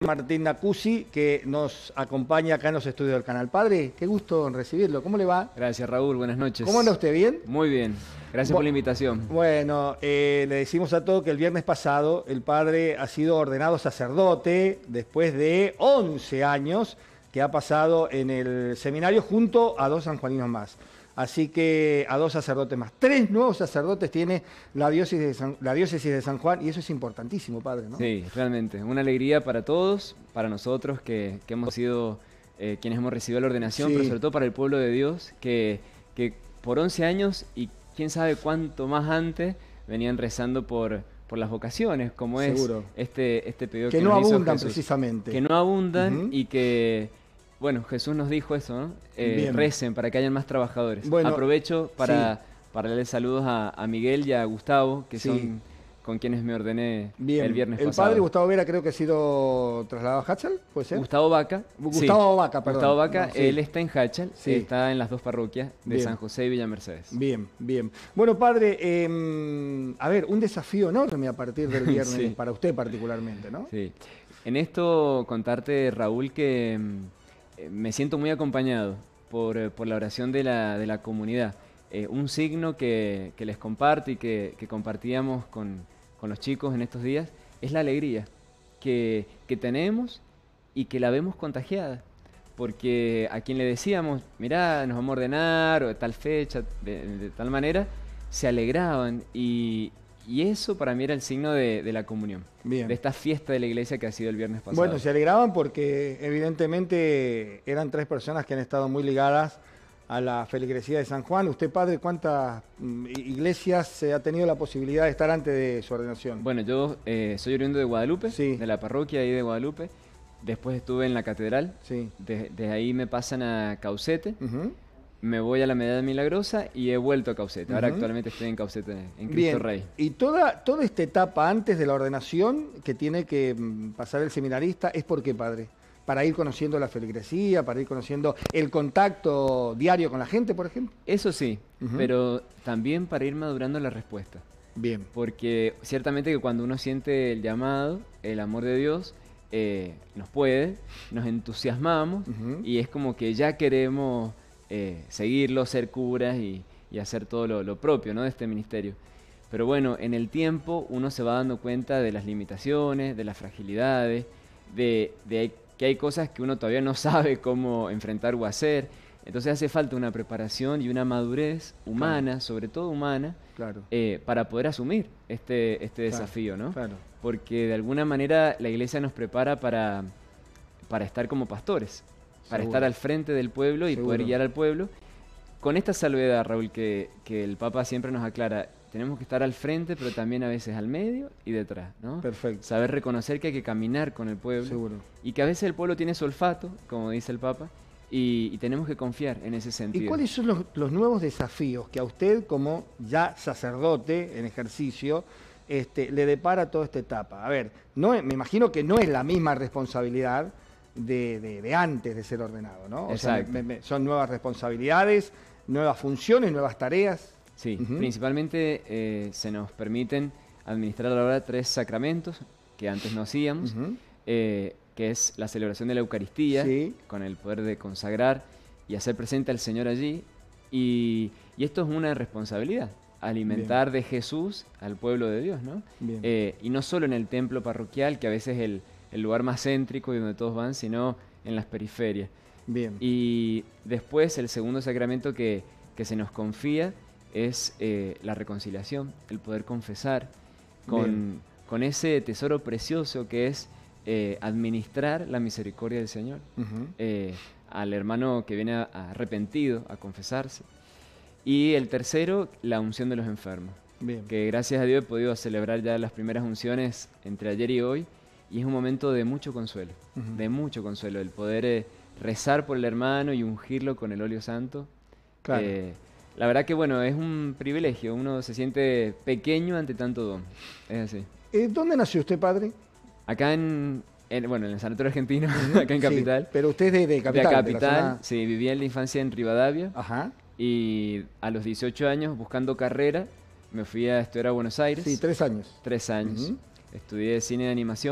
Martín Nacuzzi, que nos acompaña acá en los estudios del canal. Padre, qué gusto en recibirlo. ¿Cómo le va? Gracias, Raúl. Buenas noches. ¿Cómo anda usted? ¿Bien? Muy bien. Gracias por la invitación. Bueno, le decimos a todos que el viernes pasado el padre ha sido ordenado sacerdote después de 11 años que ha pasado en el seminario junto a 2 sanjuaninos más. Así que a 2 sacerdotes más. 3 nuevos sacerdotes tiene la diócesis de San Juan y eso es importantísimo, padre, ¿no? Sí, realmente. Una alegría para todos, para nosotros que hemos sido quienes hemos recibido la ordenación, Sí. pero sobre todo para el pueblo de Dios, que por 11 años y quién sabe cuánto más antes venían rezando por las vocaciones, como Seguro. es este pedido Que que no nos hizo abundan Jesús. precisamente. Que no abundan Ujú. y que... Bueno, Jesús nos dijo eso, ¿no? Bien. Recen para que hayan más trabajadores. Bueno, aprovecho para darle saludos a Miguel y a Gustavo, que Sí. son con quienes me ordené Bien. el viernes El pasado. padre Gustavo Vera creo que ha sido trasladado a Hatchal, ¿puede ser? Gustavo Vaca. Gustavo Vaca, perdón. Gustavo Vaca, No, sí. él está en Hachal, Sí. está en las 2 parroquias de Bien. San José y Villa Mercedes. Bien, bien. Bueno, padre, a ver, un desafío enorme a partir del viernes, Sí. para usted particularmente, ¿no? Sí. En esto contarte, Raúl, que me siento muy acompañado por la oración de la comunidad. Un signo que les comparto y que compartíamos con los chicos en estos días es la alegría que tenemos y que la vemos contagiada. Porque a quien le decíamos, mirá, nos vamos a ordenar, o de tal fecha, de tal manera, se alegraban y eso para mí era el signo de la comunión. Bien. De esta fiesta de la iglesia que ha sido el viernes pasado. Bueno, se alegraban porque evidentemente eran 3 personas que han estado muy ligadas a la feligresía de San Juan. Usted, padre, ¿cuántas iglesias se ha tenido la posibilidad de estar antes de su ordenación? Bueno, yo soy oriundo de Guadalupe, Sí. de la parroquia ahí de Guadalupe. Después estuve en la catedral. Sí. De ahí me pasan a Caucete. Ujú. Me voy a la Medalla Milagrosa y he vuelto a Caucete. Ahora Ujú. actualmente estoy en Caucete, en Cristo Bien. Rey. Y toda esta etapa antes de la ordenación que tiene que pasar el seminarista, ¿es por qué, padre? Para ir conociendo la feligresía, para ir conociendo el contacto diario con la gente, por ejemplo. Eso sí, Ujú. pero también para ir madurando la respuesta. Bien. Porque ciertamente que cuando uno siente el llamado, el amor de Dios, nos entusiasmamos Ujú. y es como que ya queremos seguirlo, ser curas y hacer todo lo propio, ¿no?, de este ministerio. Pero bueno, en el tiempo uno se va dando cuenta de las limitaciones, de las fragilidades, de que hay cosas que uno todavía no sabe cómo enfrentar o hacer. Entonces hace falta una preparación y una madurez humana, sobre todo humana, Claro. para poder asumir este desafío, ¿no? Claro. Porque de alguna manera la iglesia nos prepara para estar como pastores, para Seguro. estar al frente del pueblo y poder Seguro. guiar al pueblo. Con esta salvedad, Raúl, que el Papa siempre nos aclara, tenemos que estar al frente, pero también a veces al medio y detrás, ¿no? Perfecto. Saber reconocer que hay que caminar con el pueblo. Seguro. Y que a veces el pueblo tiene su olfato, como dice el Papa, y tenemos que confiar en ese sentido. ¿Y cuáles son los nuevos desafíos que a usted, como ya sacerdote en ejercicio, le depara toda esta etapa? A ver, me imagino que no es la misma responsabilidad de antes de ser ordenado, ¿no? O sea, Exacto. son nuevas responsabilidades, nuevas funciones, nuevas tareas. Sí, Ujú. principalmente se nos permiten administrar ahora 3 sacramentos que antes no hacíamos, Ujú. Que es la celebración de la Eucaristía, Sí. con el poder de consagrar y hacer presente al Señor allí. Y esto es una responsabilidad, alimentar de Jesús al pueblo de Dios, ¿no? Bien. Y no solo en el templo parroquial, que a veces es el lugar más céntrico y donde todos van, sino en las periferias. Bien. Y después el segundo sacramento que se nos confía es la reconciliación, el poder confesar Bien. con ese tesoro precioso que es administrar la misericordia del Señor Ujú. al hermano que viene arrepentido a confesarse. Y el tercero, la unción de los enfermos, Bien. que gracias a Dios he podido celebrar ya las primeras unciones entre ayer y hoy, y es un momento de mucho consuelo, Ujú. de mucho consuelo, el poder rezar por el hermano y ungirlo con el óleo santo. Claro. La verdad que bueno, es un privilegio, uno se siente pequeño ante tanto don, es así. ¿Dónde nació usted, padre? Acá en el Sanatorio Argentino, acá en Sí, Capital. pero usted es de De Capital. Capital, de la zona- sí, vivía en la infancia en Rivadavia Ajá. y a los 18 años, buscando carrera, me fui a estudiar a Buenos Aires. Sí, 3 años. 3 años. Ujú. Estudié cine de animación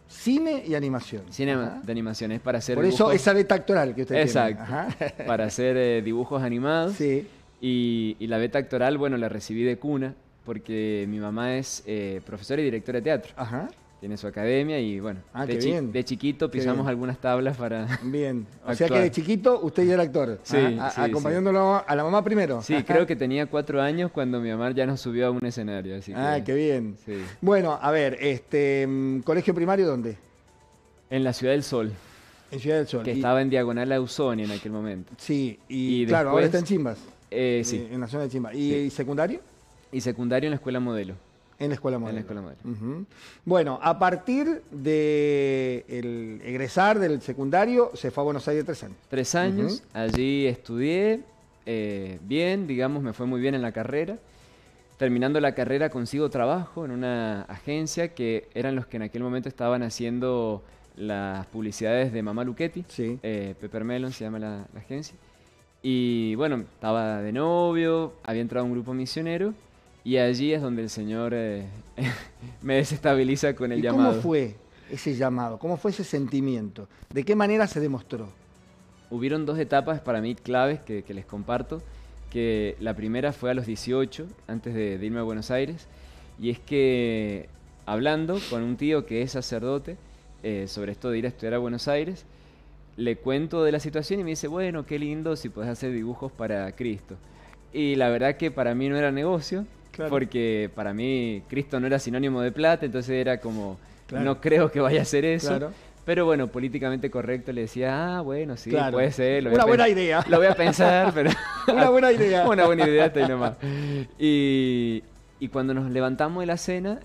Cine y animación. Cine de animación, es para hacer Por eso dibujos. esa beta actoral que usted Exacto, tiene. Ajá. para hacer dibujos animados. Sí. Y la beta actoral, bueno, la recibí de cuna, porque mi mamá es profesora y directora de teatro. Ajá. Tiene su academia y bueno, Qué bien. de chiquito Qué pisamos bien. algunas tablas para Bien. O sea que actuar. de chiquito usted ya era actor. Sí, sí, acompañándolo a la mamá primero. Sí, creo que tenía 4 años cuando mi mamá ya nos subió a un escenario, así que... Qué bien. Sí. Bueno, a ver, ¿colegio primario dónde? En la Ciudad del Sol, En Ciudad del Sol. que estaba en diagonal a Ausonia en aquel momento. Sí, y Y claro, ahora después- está en Chimbas. Sí, En la zona de Chimbas. Sí. ¿Y secundario? y secundario en la Escuela Modelo. En la escuela En modelo. la Escuela Modelo. Ujú. Bueno, a partir de el egresar del secundario, se fue a Buenos Aires 3 años. 3 años, allí estudié bien, digamos, me fue muy bien en la carrera. Terminando la carrera consigo trabajo en una agencia que eran los que en aquel momento estaban haciendo las publicidades de Mamá Luchetti. Sí. Pepper Melon se llama la agencia. Y bueno, estaba de novio, había entrado a un grupo misionero y allí es donde el Señor me desestabiliza con el ¿Y llamado. cómo fue ese llamado? ¿Cómo fue ese sentimiento? ¿De qué manera se demostró? Hubieron 2 etapas para mí claves que les comparto, que la primera fue a los 18, antes de irme a Buenos Aires, y es que hablando con un tío que es sacerdote sobre esto de ir a estudiar a Buenos Aires, le cuento de la situación y me dice, bueno, qué lindo si podés hacer dibujos para Cristo. Y la verdad que para mí no era negocio, Claro. porque para mí Cristo no era sinónimo de plata, entonces era como, Claro. no creo que vaya a hacer eso. Claro. Pero bueno, políticamente correcto le decía, bueno, sí, Claro. puede ser. Una buena idea. Lo voy a pensar, pero... Una buena idea. Una buena idea, está ahí nomás. Y cuando nos levantamos de la cena,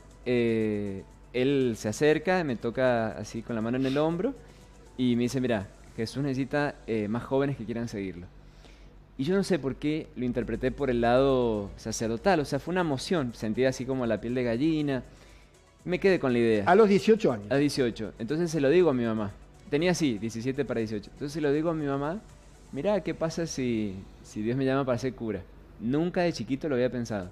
él se acerca, me toca así con la mano en el hombro y me dice, mira, Jesús necesita más jóvenes que quieran seguirlo. Y yo no sé por qué lo interpreté por el lado sacerdotal, o sea, fue una emoción, sentí así como la piel de gallina. Me quedé con la idea. A los 18 años. A 18. Entonces se lo digo a mi mamá. Tenía así, 17 para 18. Entonces se lo digo a mi mamá, mira, ¿qué pasa si Dios me llama para ser cura? Nunca de chiquito lo había pensado.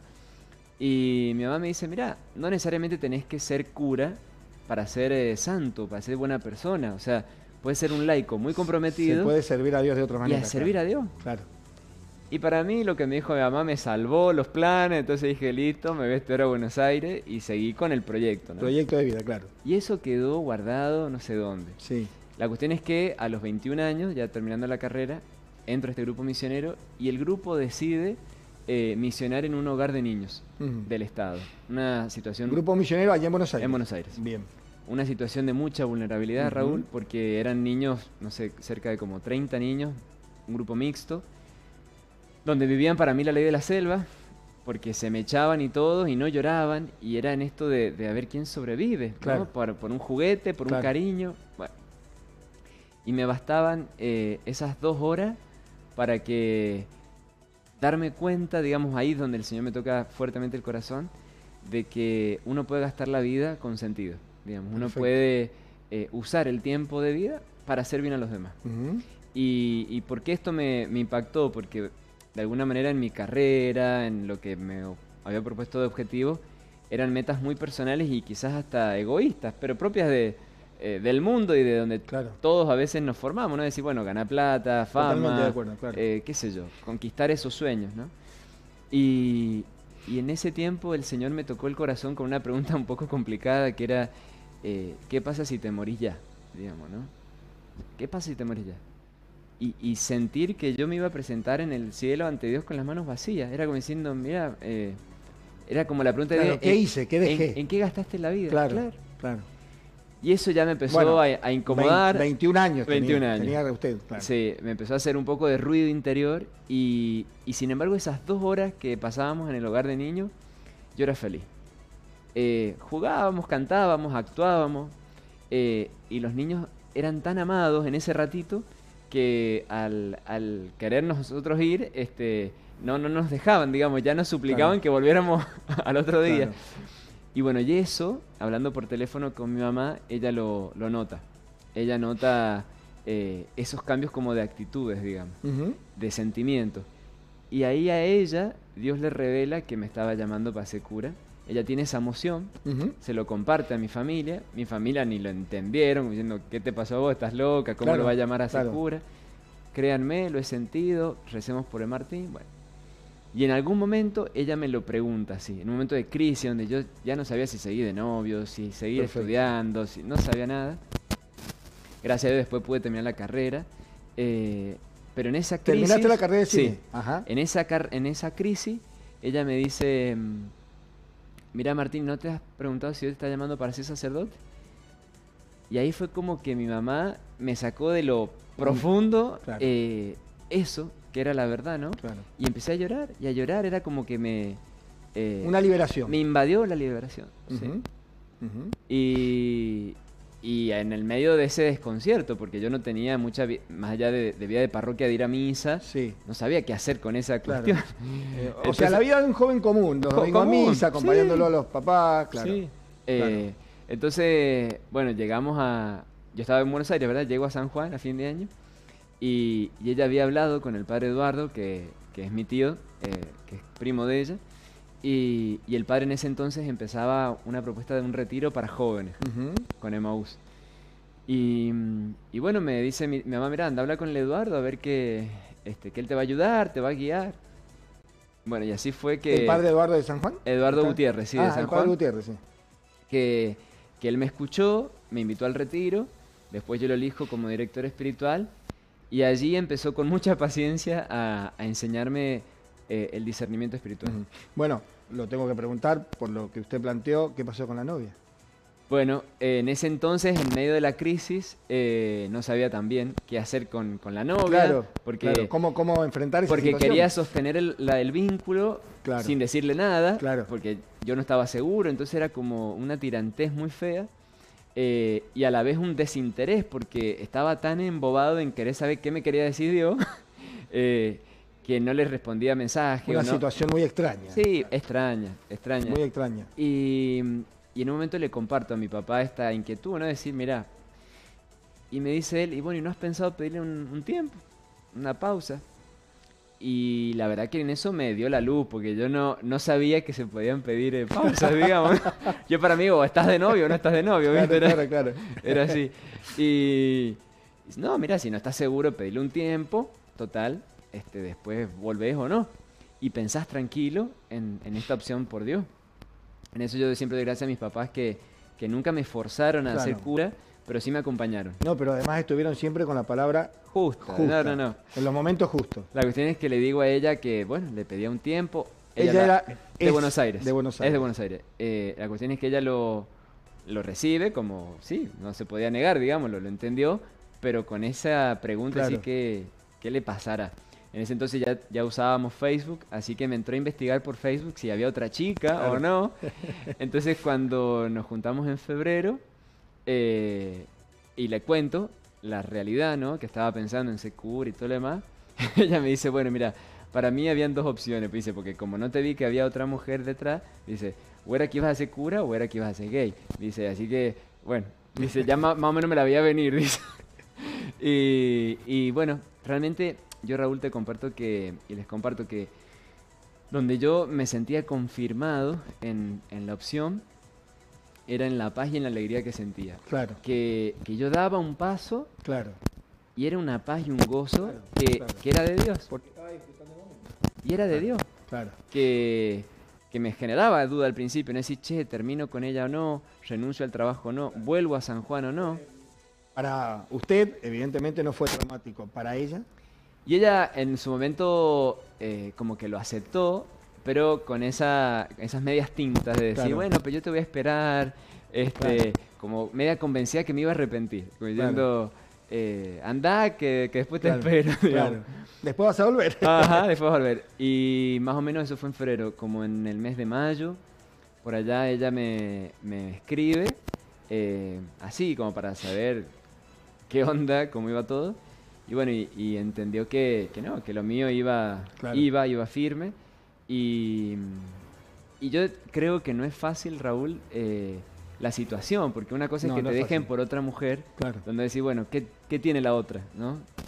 Y mi mamá me dice, mira, no necesariamente tenés que ser cura para ser santo, para ser buena persona. O sea, puedes ser un laico muy comprometido Se puede servir a Dios de otra y manera. a servir a Dios. Claro. Y para mí lo que me dijo mi mamá me salvó los planes, entonces dije, listo, me voy a estudiar a Buenos Aires y seguí con el proyecto, ¿no? Proyecto de vida, claro. Y eso quedó guardado no sé dónde. Sí. La cuestión es que a los 21 años, ya terminando la carrera, entro a este grupo misionero y el grupo decide misionar en un hogar de niños Ujú. del Estado. Una situación Grupo misionero allá en Buenos Aires. en Buenos Aires. Bien. Una situación de mucha vulnerabilidad, Ujú. Raúl, porque eran niños, no sé, cerca de como 30 niños, un grupo mixto, donde vivían para mí la ley de la selva, porque se me echaban y todos y no lloraban, y era en esto de a ver quién sobrevive, ¿no? Claro. Por un juguete, por Claro. un cariño. Bueno. Y me bastaban esas 2 horas para que darme cuenta, digamos, ahí es donde el Señor me toca fuertemente el corazón, de que uno puede gastar la vida con sentido, digamos, uno Perfecto. puede usar el tiempo de vida para hacer bien a los demás. Ujú. ¿Y por qué esto me impactó? Porque de alguna manera en mi carrera, en lo que me había propuesto de objetivo, eran metas muy personales y quizás hasta egoístas, pero propias del mundo y de donde Claro. todos a veces nos formamos, ¿no? Decir, bueno, ganar plata, Totalmente fama, de acuerdo, claro. qué sé yo, conquistar esos sueños, ¿no? Y en ese tiempo el Señor me tocó el corazón con una pregunta un poco complicada que era, ¿qué pasa si te morís ya? Digamos, ¿no? ¿Qué pasa si te morís ya? Y sentir que yo me iba a presentar en el cielo ante Dios con las manos vacías. Era como diciendo, mira, era como la pregunta Claro, de... ¿qué hice? ¿Qué dejé? ¿En qué gastaste la vida? Claro, claro. Y eso ya me empezó Bueno, a incomodar. 21 años 21 tenía, años. tenía usted, claro. Sí, me empezó a hacer un poco de ruido interior y sin embargo esas 2 horas que pasábamos en el hogar de niños, yo era feliz. Jugábamos, cantábamos, actuábamos y los niños eran tan amados en ese ratito que al querer nosotros ir, no nos dejaban, digamos, ya nos suplicaban Claro. que volviéramos al otro día. Claro. Y bueno, y eso, hablando por teléfono con mi mamá, ella lo nota. Ella nota esos cambios como de actitudes, digamos, Ujú. de sentimientos. Y ahí a ella, Dios le revela que me estaba llamando para ser cura ella tiene esa emoción, se lo comparte a mi familia ni lo entendieron, diciendo, ¿qué te pasó a vos? ¿Estás loca? ¿Cómo lo va a llamar a ese cura? Créanme, lo he sentido, recemos por el Martín, bueno. Y en algún momento ella me lo pregunta así, en un momento de crisis donde yo ya no sabía si seguir de novio, si seguir estudiando, si no sabía nada. Gracias a Dios después pude terminar la carrera, pero en esa crisis... ¿Terminaste la carrera de cine? Sí. Ajá. En esa crisis ella me dice, mira Martín, ¿no te has preguntado si Dios te está llamando para ser sacerdote? Y ahí fue como que mi mamá me sacó de lo profundo eso, que era la verdad, ¿no? Claro. Y empecé a llorar, y a llorar era como que me... una liberación. Me invadió la liberación, sí. Y en el medio de ese desconcierto, porque yo no tenía mucha, más allá de vida de parroquia, de ir a misa, no sabía qué hacer con esa cuestión. O sea, la vida de un joven común, los domingos a misa, acompañándolo a los papás, Sí. Entonces, bueno, llegamos a... Yo estaba en Buenos Aires, ¿verdad? Llego a San Juan a fin de año, y ella había hablado con el padre Eduardo, que es mi tío, que es primo de ella, y el padre en ese entonces empezaba una propuesta de un retiro para jóvenes con Emaús. Y bueno, me dice mi mamá, mira, anda, habla con el Eduardo a ver que él te va a ayudar, te va a guiar. Bueno, y así fue que... ¿El padre Eduardo de San Juan? Eduardo Gutiérrez, sí, de San Juan. El padre Gutiérrez, sí. Que él me escuchó, me invitó al retiro, después yo lo elijo como director espiritual, y allí empezó con mucha paciencia a enseñarme el discernimiento espiritual. Bueno, lo tengo que preguntar por lo que usted planteó, ¿qué pasó con la novia? Bueno, en ese entonces, en medio de la crisis, no sabía también qué hacer con la novia. Claro, porque, ¿Cómo enfrentar esa situación? Porque quería sostener el vínculo sin decirle nada, porque yo no estaba seguro, entonces era como una tirantez muy fea. Y a la vez un desinterés, porque estaba tan embobado en querer saber qué me quería decir Dios, que no le respondía mensajes. Una situación muy extraña. Sí, extraña. Muy extraña. Y en un momento le comparto a mi papá esta inquietud, ¿no? Decir, mira, y me dice él, y bueno, ¿y no has pensado pedirle un tiempo, una pausa? Y la verdad que en eso me dio la luz, porque yo no sabía que se podían pedir pausas, digamos. Yo para mí, o estás de novio o no estás de novio, ¿viste? Claro. Era así. Y no, mira, si no estás seguro, pedirle un tiempo, total, después volvés o no. Y pensás tranquilo en esta opción por Dios. En eso yo siempre doy gracias a mis papás que nunca me forzaron a ser cura, pero sí me acompañaron. No, pero además estuvieron siempre con la palabra justa. No. En los momentos justos. La cuestión es que le digo a ella que, bueno, le pedía un tiempo. Ella de Buenos Aires. De Buenos Aires. Es de Buenos Aires. La cuestión es que ella lo recibe como, sí, no se podía negar, digámoslo, lo entendió, pero con esa pregunta así que, ¿qué le pasara? En ese entonces ya usábamos Facebook, así que me entró a investigar por Facebook si había otra chica o no. Entonces cuando nos juntamos en febrero y le cuento la realidad, ¿no? Que estaba pensando en ser cura y todo lo demás, ella me dice, bueno, mira, para mí habían dos opciones, dice, porque como no te vi que había otra mujer detrás, dice, o era que ibas a ser cura o era que ibas a ser gay. Dice, así que, bueno, dice, ya más o menos me la veía venir, dice. Y bueno, realmente... Yo, Raúl, les comparto que donde yo me sentía confirmado en la opción era en la paz y en la alegría que sentía. Claro. Que yo daba un paso y era una paz y un gozo que era de Dios. Y era de Dios. Claro. Que me generaba duda al principio, no decir, che, termino con ella o no, renuncio al trabajo o no, vuelvo a San Juan o no. Para usted, evidentemente, no fue traumático. ¿Para ella? Y ella en su momento como que lo aceptó, pero con esas medias tintas de decir, bueno, pero yo te voy a esperar, como media convencida que me iba a arrepentir, como diciendo, anda, que después te espero. Claro. Después vas a volver. Ajá, después vas a volver. Y más o menos eso fue en febrero, como en el mes de mayo, por allá ella me escribe, así como para saber qué onda, cómo iba todo. Y bueno, y entendió que no, que lo mío iba firme. Y yo creo que no es fácil, Raúl, la situación, porque una cosa es que te dejen por otra mujer, donde decís, bueno, ¿qué tiene la otra? ¿No?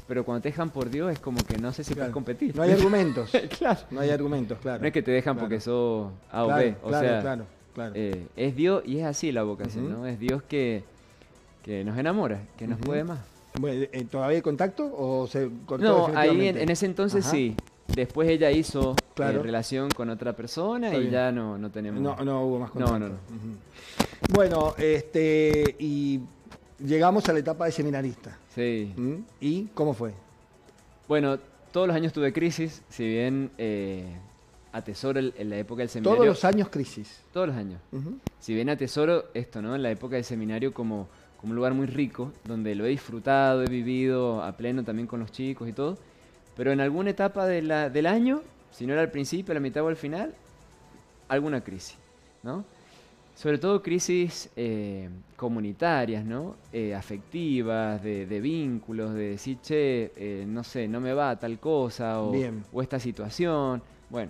pero cuando te dejan por Dios es como que no sé si puedes competir. No hay argumentos. Claro. No hay argumentos, claro. No es que te dejan porque sos A o B. O sea, es Dios, y es así la vocación, ¿no? Es Dios que nos enamora, que nos puede más. Bueno, ¿todavía hay contacto o se cortó No, ahí definitivamente? en ese entonces sí. Después ella hizo Claro. relación con otra persona Está y bien. ya no tenemos. No hubo más contacto. No. Bueno, y llegamos a la etapa de seminarista. Sí. ¿Y cómo fue? Bueno, todos los años tuve crisis, si bien atesoro en la época del seminario. Todos los años crisis. Todos los años. Si bien atesoro esto, ¿no? En la época del seminario como un lugar muy rico, donde lo he disfrutado, he vivido a pleno también con los chicos y todo, pero en alguna etapa del año, si no era al principio, a la mitad o al final, alguna crisis, ¿no? Sobre todo crisis comunitarias, ¿no? Afectivas, de vínculos, de decir, che, no sé, no me va tal cosa o esta situación. Bueno,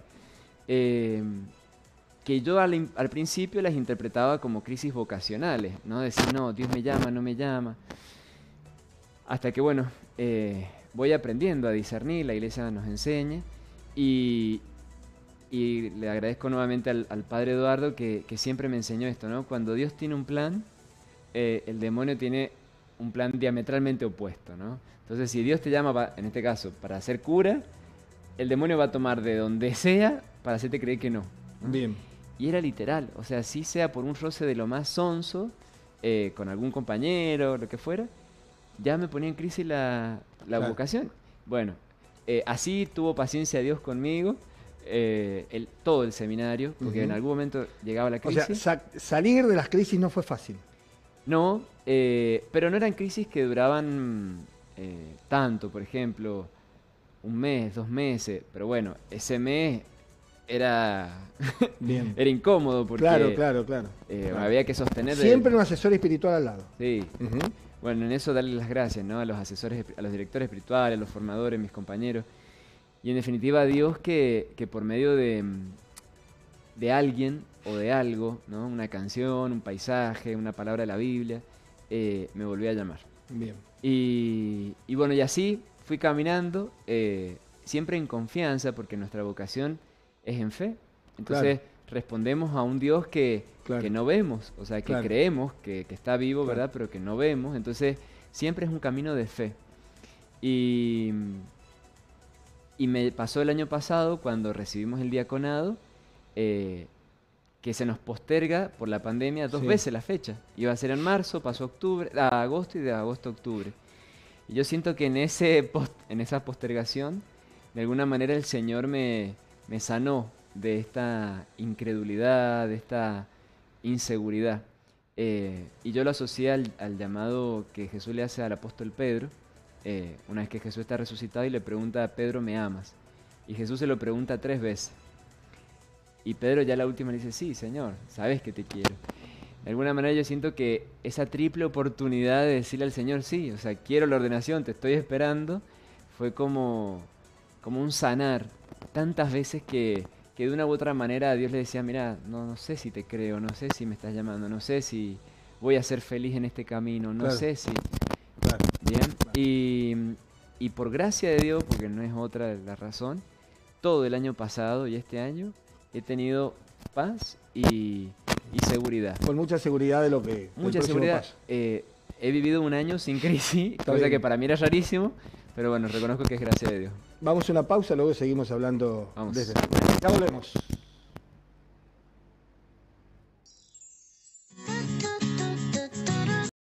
que yo al principio las interpretaba como crisis vocacionales, ¿no? Decir, no, Dios me llama, no me llama. Hasta que, bueno, voy aprendiendo a discernir, la iglesia nos enseña y le agradezco nuevamente al padre Eduardo que siempre me enseñó esto, ¿no? Cuando Dios tiene un plan, el demonio tiene un plan diametralmente opuesto, ¿no? Entonces, si Dios te llama, en este caso, para hacer cura, el demonio va a tomar de donde sea para hacerte creer que no, ¿no? Bien. Y era literal, o sea, si sea por un roce de lo más sonso, con algún compañero, lo que fuera, ya me ponía en crisis la vocación. Bueno, así tuvo paciencia Dios conmigo, todo el seminario, porque en algún momento llegaba la crisis. O sea, salir de las crisis no fue fácil. No, pero no eran crisis que duraban tanto, por ejemplo, un mes, 2 meses, pero bueno, ese mes era incómodo porque claro. había que sostener. Siempre un asesor espiritual al lado. Sí. Bueno, en eso darle las gracias, ¿no? A los asesores, a los directores espirituales, a los formadores, mis compañeros. Y en definitiva a Dios que por medio de alguien o de algo, ¿no? Una canción, un paisaje, una palabra de la Biblia, me volvió a llamar. Bien. Y bueno, y así fui caminando, siempre en confianza, porque nuestra vocación es en fe. Entonces respondemos a un Dios que no vemos, o sea, que creemos que está vivo, ¿verdad? Pero que no vemos. Entonces siempre es un camino de fe. Y me pasó el año pasado cuando recibimos el diaconado, que se nos posterga por la pandemia 2 veces la fecha. Iba a ser en marzo, pasó a agosto y de agosto a octubre. Y yo siento que en esa postergación, de alguna manera el Señor me sanó de esta incredulidad, de esta inseguridad. Y yo lo asocié al llamado que Jesús le hace al apóstol Pedro, una vez que Jesús está resucitado y le pregunta a Pedro, ¿me amas? Y Jesús se lo pregunta 3 veces. Y Pedro ya la última le dice, sí, Señor, sabes que te quiero. De alguna manera yo siento que esa triple oportunidad de decirle al Señor, sí, o sea, quiero la ordenación, te estoy esperando, fue como un sanar. Tantas veces que de una u otra manera Dios le decía, mira, no sé si te creo, no sé si me estás llamando, no sé si voy a ser feliz en este camino, no sé si... Bien, y por gracia de Dios, porque no es otra la razón, todo el año pasado y este año he tenido paz y seguridad. Con mucha seguridad de lo que... Mucha seguridad. He vivido un año sin crisis, cosa que para mí era rarísimo, pero bueno, reconozco que es gracia de Dios. Vamos a una pausa, luego seguimos hablando. Vamos. Ya volvemos.